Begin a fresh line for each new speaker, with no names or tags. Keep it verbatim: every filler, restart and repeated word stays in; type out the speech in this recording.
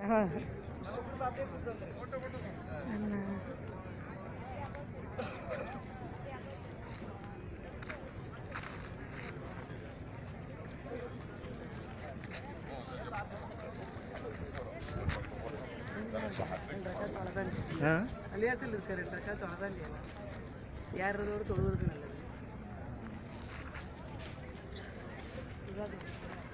அலியாசில் இருக்க ரெண்டு ரக்காத்து அவ்வளோதான் இல்லையா ஏறுறதோடு தொழுகிறது நல்லது.